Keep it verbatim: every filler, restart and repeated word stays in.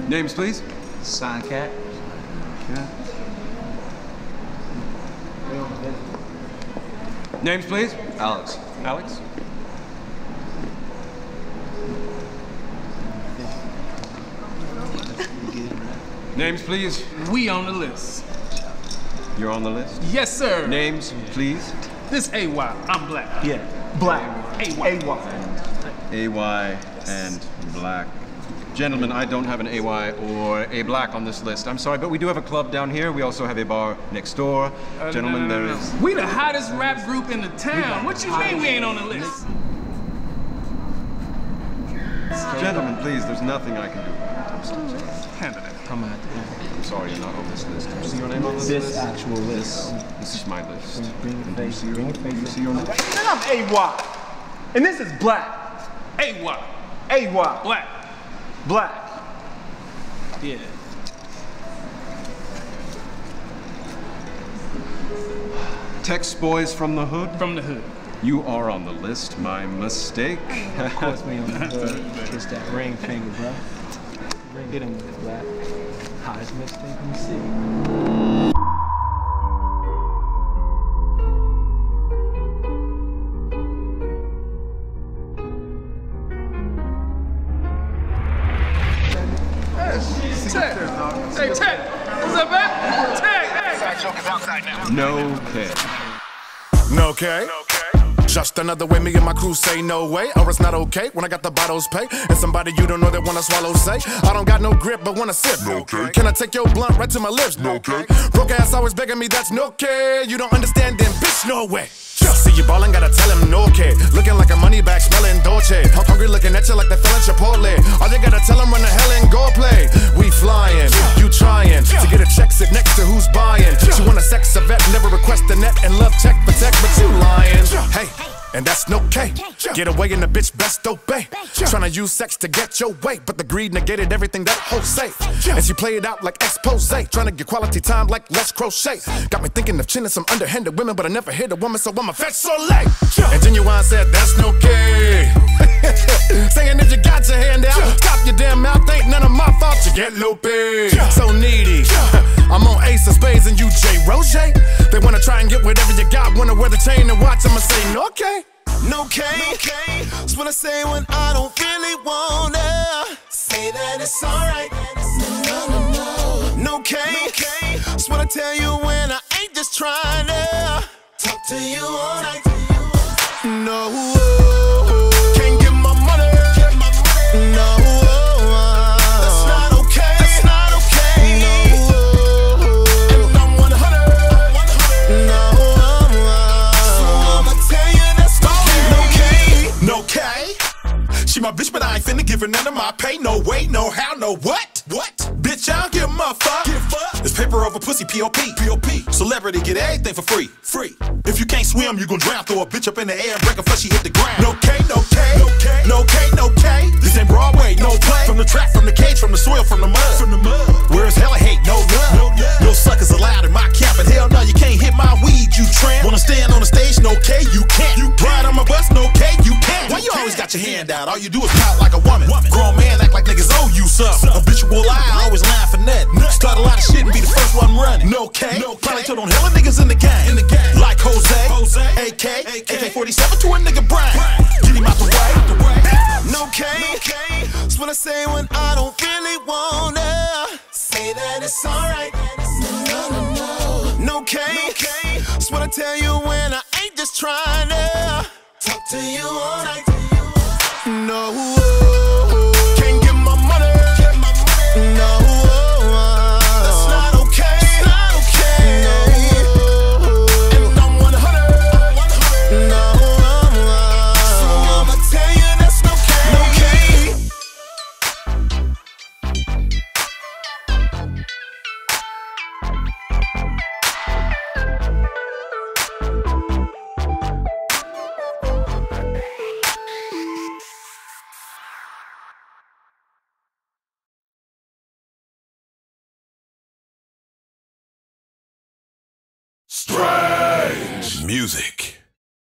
Names, please. Suncat. Yeah. Names, please. Alex. Alex. Names, please. We on the list. You're on the list? Yes, sir. Names, please. This A Y. I'm black. Yeah. Black. A Y. A Y. A Y and black. Gentlemen, I don't have an A Y or a black on this list. I'm sorry, but we do have a club down here. We also have a bar next door. Uh, Gentlemen, no, no, no, there no. is... We the hottest rap group in the town. What you mean we ain't on the list? Gentlemen, please, there's nothing I can do. Handle it. Come on. I'm sorry you're not on this list. Do you see your name on this, This list? actual list. This is my list. Bring your And do you face. see your, Bring your do you face. see your name? Then I'm A Y. And this is black. A Y. A Y. Black. Black. Yeah. Tex Boys from the Hood. From the hood. You are on the list. My mistake. Of course we on the hood. It's that ring finger, bro. Ring hit him with it, black. Hottest mistake in the city. Tech. Hey, Tech. What's up, man? Tech. Hey. No care. No okay. Just another way me and my crew say no way, or it's not okay when I got the bottles pay and somebody you don't know that wanna swallow say I don't got no grip but wanna sip. No okay. Can I take your blunt right to my lips? No okay. Broke ass always begging me, that's no okay. You don't understand then, bitch, no way. See you ballin', gotta tell him no okay. Looking like a money bag, smelling Dolce. Hungry looking at you like they feeling Chipotle. All you gotta tell him run the hell and go play. We flying, you trying to get a check, sit next to who's buying. She want a sex a vet, never request a net and love check protect, but you lying. Hey. And that's no okay. Get away and the bitch best obey. Tryna use sex to get your way, but the greed negated everything that hoe say. And she played it out like expose, tryna get quality time like Les Crochet. Got me thinking of chinning some underhanded women, but I never hit a woman, so I'm a fetch so late. And Genuine said that's no okay. Saying that you got your hand out, stop your damn mouth, ain't none of my fault. You get loopy, so needy. I'm on Ace of Spades and you J. Roger. They wanna try and get whatever you got, wanna wear the chain and watch, I'ma say no okay. No okay, okay. That's what I say when I don't really wanna say that it's alright. No, no, no. No okay, okay. That's what I tell you when I ain't just trying to talk to you all night. No, can't get my money. No, that's not okay. That's not okay. No, and I'm one hundred. No, so I'ma tell you that's okay. No okay. She my bitch, but I ain't finna give her none of my pay. No way, no how, no what? What? Bitch, I don't give a fuck. It's paper over pussy, P O P. P O P. Celebrity get everything for free. Free. If you can't swim, you gon' drown. Throw a bitch up in the air and break her before she hit the ground. No K, no K. No K, no K, no K. This ain't Broadway, no play. From the track, from the cage, from the soil, from the mud. From the mud. Where's hella hate, no love. No, love. No suckers allowed in my camp. And hell no, you can't hit my weed, you tramp. Wanna stand on the stage, no K, you can't. You ride on my bus, no K, you can't. Why you always got your hand out? All you do is pout like a woman. Grown man act like niggas owe you something. Habitual lie, always lying for nothing. Start a lot of shit and be the first one running. No K, no K. Probably told on hella niggas in the game. In the game. Like Jose, Jose, A K, A K forty-seven to a nigga Brian. Get him out the way. No K, no K. That's what I say when I don't really wanna say that it's alright. No, no, no. No K, no K. That's what I tell you when I ain't just trying to talk to you all night. No, can't get my money. No, that's not okay. It's not okay. No, and I'm one hundred. No, so I'ma tell you that's no okay. No okay. Strange music.